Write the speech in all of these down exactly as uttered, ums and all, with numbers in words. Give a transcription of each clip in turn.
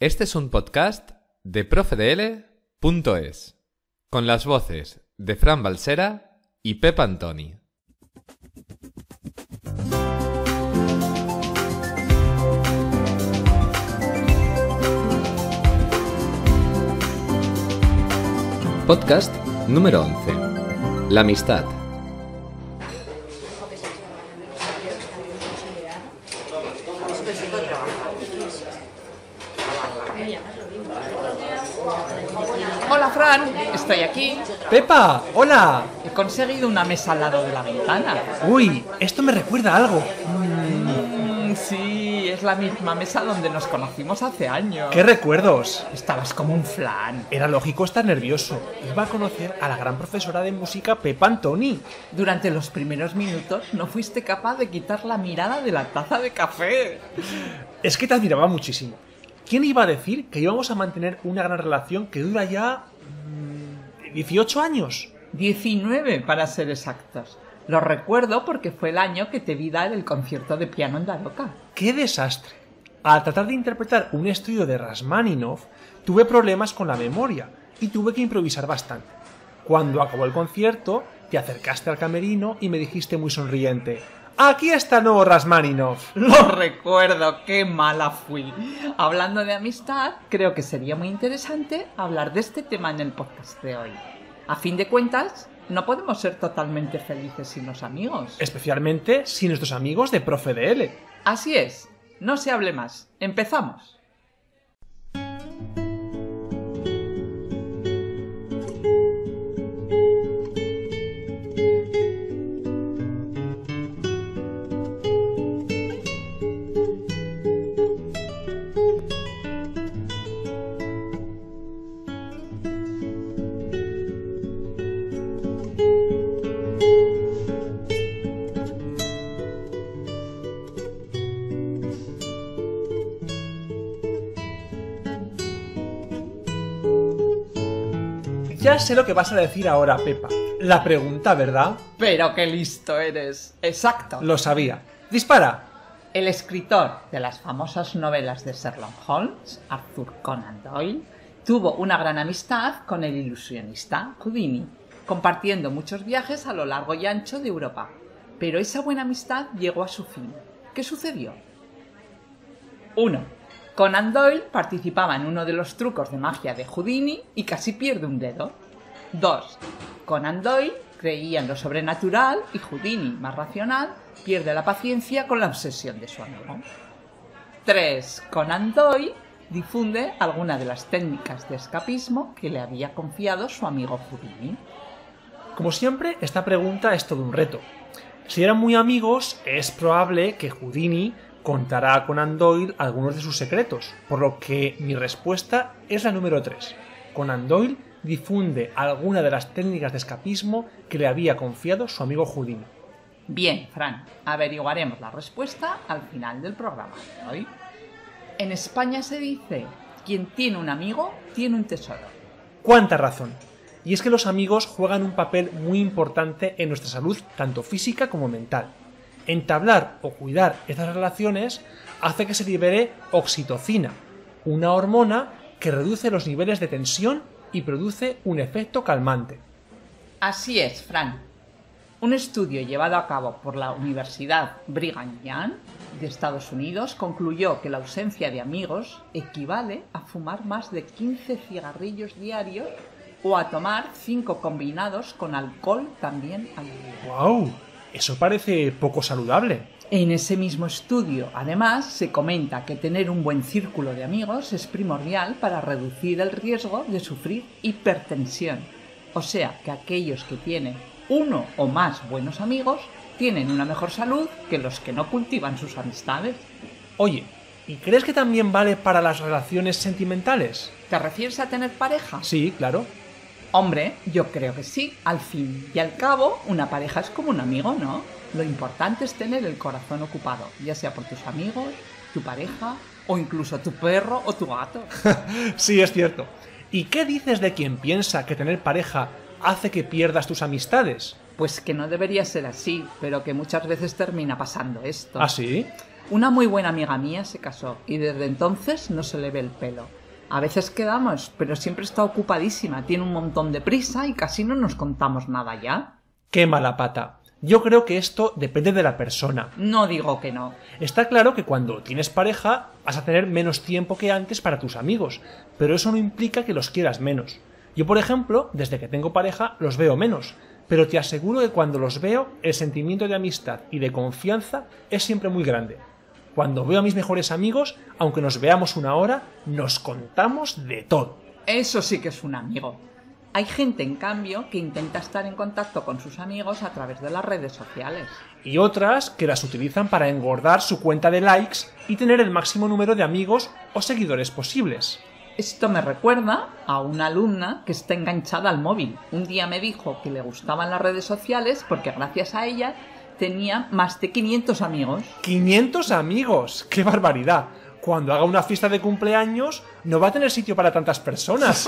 Este es un podcast de profe de ele punto es, con las voces de Fran Balsera y Pep Antoni. Podcast número once. La amistad. Hola, Fran, estoy aquí. ¡Pepa! ¡Hola! He conseguido una mesa al lado de la ventana. Uy, esto me recuerda a algo. Mm, sí, es la misma mesa donde nos conocimos hace años. ¡Qué recuerdos! Estabas como un flan. Era lógico estar nervioso. Iba a conocer a la gran profesora de música Pepa Antoni. Durante los primeros minutos no fuiste capaz de quitar la mirada de la taza de café. Es que te admiraba muchísimo. ¿Quién iba a decir que íbamos a mantener una gran relación que dura ya... Mmm, dieciocho años? diecinueve para ser exactos. Lo recuerdo porque fue el año que te vi dar el concierto de piano en Daroca. ¡Qué desastre! Al tratar de interpretar un estudio de Rachmaninoff, tuve problemas con la memoria y tuve que improvisar bastante. Cuando acabó el concierto, te acercaste al camerino y me dijiste muy sonriente: ¡aquí está el nuevo Rachmaninoff! Lo recuerdo, qué mala fui. Hablando de amistad, creo que sería muy interesante hablar de este tema en el podcast de hoy. A fin de cuentas, no podemos ser totalmente felices sin los amigos. Especialmente sin nuestros amigos de profe de ele. Así es, no se hable más. Empezamos. Ya sé lo que vas a decir ahora, Pepa. La pregunta, ¿verdad? Pero qué listo eres. Exacto. Lo sabía. ¡Dispara! El escritor de las famosas novelas de Sherlock Holmes, Arthur Conan Doyle, tuvo una gran amistad con el ilusionista Houdini, compartiendo muchos viajes a lo largo y ancho de Europa. Pero esa buena amistad llegó a su fin. ¿Qué sucedió? uno. Conan Doyle participaba en uno de los trucos de magia de Houdini y casi pierde un dedo. dos. Conan Doyle creía en lo sobrenatural y Houdini, más racional, pierde la paciencia con la obsesión de su amigo. tres. Conan Doyle difunde alguna de las técnicas de escapismo que le había confiado su amigo Houdini. Como siempre, esta pregunta es todo un reto. Si eran muy amigos, es probable que Houdini contará a Conan Doyle algunos de sus secretos, por lo que mi respuesta es la número tres. Conan Doyle difunde alguna de las técnicas de escapismo que le había confiado su amigo Houdini. Bien, Fran, averiguaremos la respuesta al final del programa de hoy. En España se dice: quien tiene un amigo, tiene un tesoro. ¡Cuánta razón! Y es que los amigos juegan un papel muy importante en nuestra salud, tanto física como mental. Entablar o cuidar estas relaciones hace que se libere oxitocina, una hormona que reduce los niveles de tensión y produce un efecto calmante. Así es, Fran. Un estudio llevado a cabo por la Universidad Brigham Young de Estados Unidos concluyó que la ausencia de amigos equivale a fumar más de quince cigarrillos diarios o a tomar cinco combinados con alcohol también al día. ¡Guau! Eso parece poco saludable. En ese mismo estudio, además, se comenta que tener un buen círculo de amigos es primordial para reducir el riesgo de sufrir hipertensión. O sea, que aquellos que tienen uno o más buenos amigos tienen una mejor salud que los que no cultivan sus amistades. Oye, ¿y crees que también vale para las relaciones sentimentales? ¿Te refieres a tener pareja? Sí, claro. Hombre, yo creo que sí. Al fin y al cabo, una pareja es como un amigo, ¿no? Lo importante es tener el corazón ocupado, ya sea por tus amigos, tu pareja o incluso tu perro o tu gato. Sí, es cierto. ¿Y qué dices de quien piensa que tener pareja hace que pierdas tus amistades? Pues que no debería ser así, pero que muchas veces termina pasando esto. ¿Ah, sí? Una muy buena amiga mía se casó y desde entonces no se le ve el pelo. A veces quedamos, pero siempre está ocupadísima, tiene un montón de prisa y casi no nos contamos nada ya. ¡Qué mala pata! Yo creo que esto depende de la persona. No digo que no. Está claro que cuando tienes pareja vas a tener menos tiempo que antes para tus amigos, pero eso no implica que los quieras menos. Yo, por ejemplo, desde que tengo pareja los veo menos, pero te aseguro que cuando los veo el sentimiento de amistad y de confianza es siempre muy grande. Cuando veo a mis mejores amigos, aunque nos veamos una hora, nos contamos de todo. Eso sí que es un amigo. Hay gente, en cambio, que intenta estar en contacto con sus amigos a través de las redes sociales. Y otras que las utilizan para engordar su cuenta de likes y tener el máximo número de amigos o seguidores posibles. Esto me recuerda a una alumna que está enganchada al móvil. Un día me dijo que le gustaban las redes sociales porque gracias a ella tenía más de quinientos amigos. ¡quinientos amigos! ¡Qué barbaridad! Cuando haga una fiesta de cumpleaños no va a tener sitio para tantas personas.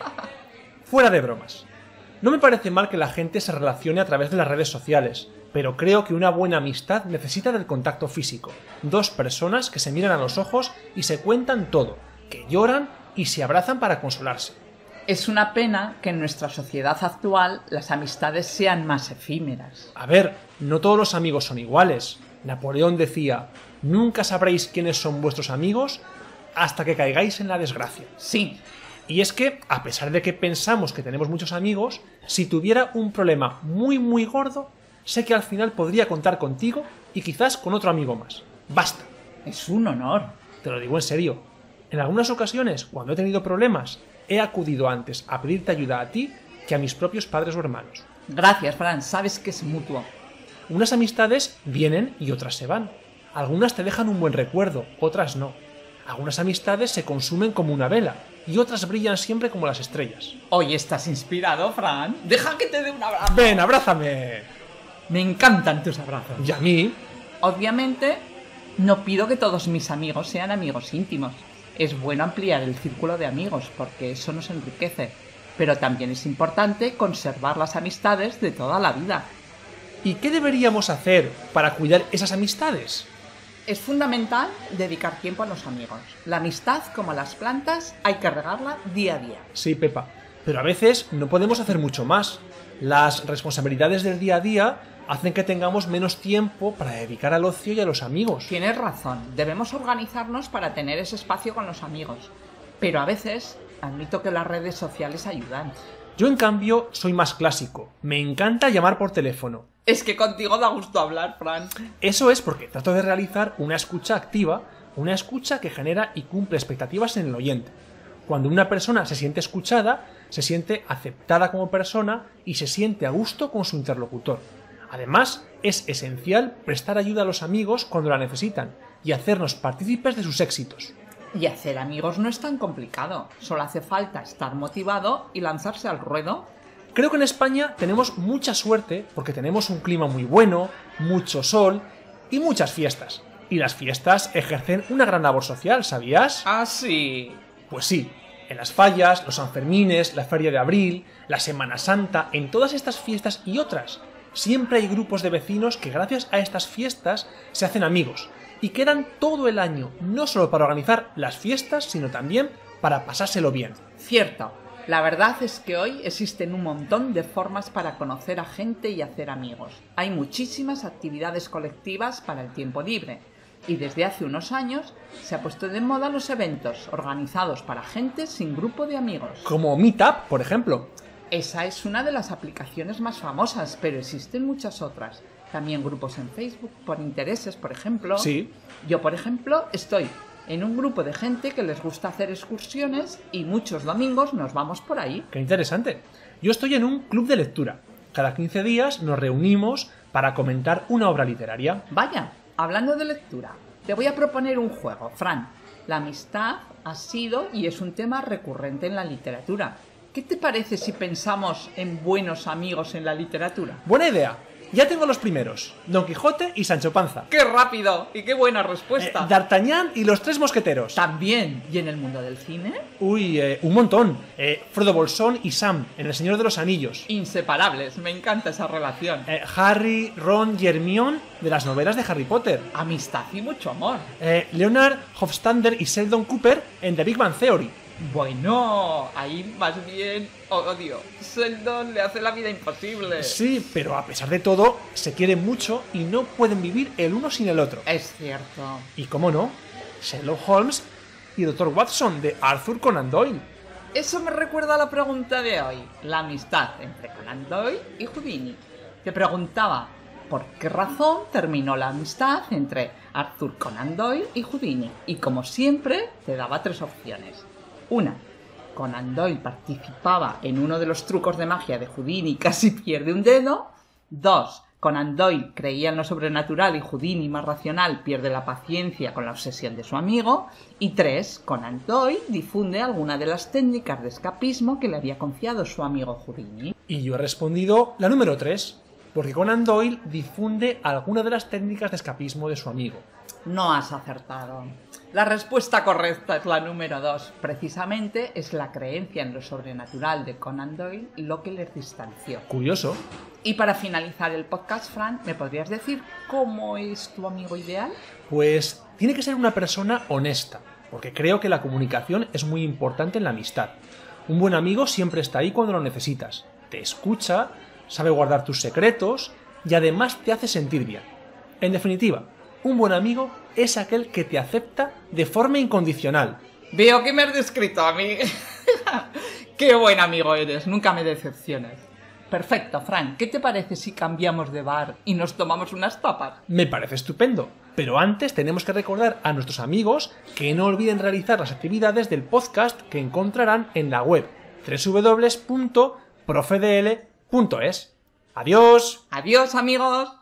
Fuera de bromas. No me parece mal que la gente se relacione a través de las redes sociales, pero creo que una buena amistad necesita del contacto físico. Dos personas que se miran a los ojos y se cuentan todo, que lloran y se abrazan para consolarse. Es una pena que en nuestra sociedad actual las amistades sean más efímeras. A ver, no todos los amigos son iguales. Napoleón decía, nunca sabréis quiénes son vuestros amigos hasta que caigáis en la desgracia. Sí. Y es que, a pesar de que pensamos que tenemos muchos amigos, si tuviera un problema muy muy gordo, sé que al final podría contar contigo y quizás con otro amigo más. Basta. Es un honor. Te lo digo en serio. En algunas ocasiones, cuando he tenido problemas, he acudido antes a pedirte ayuda a ti que a mis propios padres o hermanos. Gracias, Fran. Sabes que es mutuo. Unas amistades vienen y otras se van. Algunas te dejan un buen recuerdo, otras no. Algunas amistades se consumen como una vela y otras brillan siempre como las estrellas. Hoy estás inspirado, Fran. Deja que te dé un abrazo. ¡Ven, abrázame! Me encantan tus abrazos. ¿Y a mí? Obviamente, no pido que todos mis amigos sean amigos íntimos. Es bueno ampliar el círculo de amigos porque eso nos enriquece, pero también es importante conservar las amistades de toda la vida. ¿Y qué deberíamos hacer para cuidar esas amistades? Es fundamental dedicar tiempo a los amigos. La amistad, como las plantas, hay que regarla día a día. Sí, Pepa, pero a veces no podemos hacer mucho más. Las responsabilidades del día a día hacen que tengamos menos tiempo para dedicar al ocio y a los amigos. Tienes razón, debemos organizarnos para tener ese espacio con los amigos. Pero a veces, admito que las redes sociales ayudan. Yo, en cambio, soy más clásico. Me encanta llamar por teléfono. Es que contigo da gusto hablar, Fran. Eso es porque trato de realizar una escucha activa, una escucha que genera y cumple expectativas en el oyente. Cuando una persona se siente escuchada, se siente aceptada como persona y se siente a gusto con su interlocutor. Además, es esencial prestar ayuda a los amigos cuando la necesitan y hacernos partícipes de sus éxitos. Y hacer amigos no es tan complicado, solo hace falta estar motivado y lanzarse al ruedo. Creo que en España tenemos mucha suerte porque tenemos un clima muy bueno, mucho sol y muchas fiestas. Y las fiestas ejercen una gran labor social, ¿sabías? Ah, sí. Pues sí, en las fallas, los Sanfermines, la Feria de Abril, la Semana Santa, en todas estas fiestas y otras, siempre hay grupos de vecinos que gracias a estas fiestas se hacen amigos y quedan todo el año, no solo para organizar las fiestas, sino también para pasárselo bien. Cierto. La verdad es que hoy existen un montón de formas para conocer a gente y hacer amigos. Hay muchísimas actividades colectivas para el tiempo libre. Y desde hace unos años se ha puesto de moda los eventos organizados para gente sin grupo de amigos. Como Meetup, por ejemplo. Esa es una de las aplicaciones más famosas, pero existen muchas otras. También grupos en Facebook, por intereses, por ejemplo. Sí. Yo, por ejemplo, estoy en un grupo de gente que les gusta hacer excursiones y muchos domingos nos vamos por ahí. ¡Qué interesante! Yo estoy en un club de lectura. Cada quince días nos reunimos para comentar una obra literaria. Vaya, hablando de lectura, te voy a proponer un juego, Fran. La amistad ha sido y es un tema recurrente en la literatura. ¿Qué te parece si pensamos en buenos amigos en la literatura? ¡Buena idea! Ya tengo los primeros. Don Quijote y Sancho Panza. ¡Qué rápido! ¡Y qué buena Eh, respuesta! D'Artagnan y los tres mosqueteros. También. ¿Y en el mundo del cine? Uy, eh, un montón. Eh, Frodo Bolsón y Sam, en El Señor de los Anillos. Inseparables. Me encanta esa relación. Eh, Harry, Ron y Hermione, de las novelas de Harry Potter. Amistad y mucho amor. Eh, Leonard, Hofstadter y Sheldon Cooper en The Big Bang Theory. Bueno, ahí más bien odio. Sheldon le hace la vida imposible. Sí, pero a pesar de todo, se quieren mucho y no pueden vivir el uno sin el otro. Es cierto. Y cómo no, Sherlock Holmes y doctor Watson de Arthur Conan Doyle. Eso me recuerda a la pregunta de hoy. La amistad entre Conan Doyle y Houdini. Te preguntaba, ¿por qué razón terminó la amistad entre Arthur Conan Doyle y Houdini? Y como siempre, te daba tres opciones. Una, Conan Doyle participaba en uno de los trucos de magia de Houdini y casi pierde un dedo. Dos, Conan Doyle creía en lo sobrenatural y Houdini, más racional, pierde la paciencia con la obsesión de su amigo. Y tres, Conan Doyle difunde alguna de las técnicas de escapismo que le había confiado su amigo Houdini. Y yo he respondido la número tres, porque Conan Doyle difunde alguna de las técnicas de escapismo de su amigo. No has acertado. La respuesta correcta es la número dos. Precisamente es la creencia en lo sobrenatural de Conan Doyle lo que les distanció. Curioso. Y para finalizar el podcast, Fran, ¿me podrías decir cómo es tu amigo ideal? Pues tiene que ser una persona honesta, porque creo que la comunicación es muy importante en la amistad. Un buen amigo siempre está ahí cuando lo necesitas. Te escucha, sabe guardar tus secretos y además te hace sentir bien. En definitiva, un buen amigo es aquel que te acepta de forma incondicional. Veo que me has descrito a mí. ¡Qué buen amigo eres! Nunca me decepciones. Perfecto, Fran. ¿Qué te parece si cambiamos de bar y nos tomamos unas tapas? Me parece estupendo. Pero antes tenemos que recordar a nuestros amigos que no olviden realizar las actividades del podcast que encontrarán en la web doble u doble u doble u punto profe de ele punto es. ¡Adiós! ¡Adiós, amigos!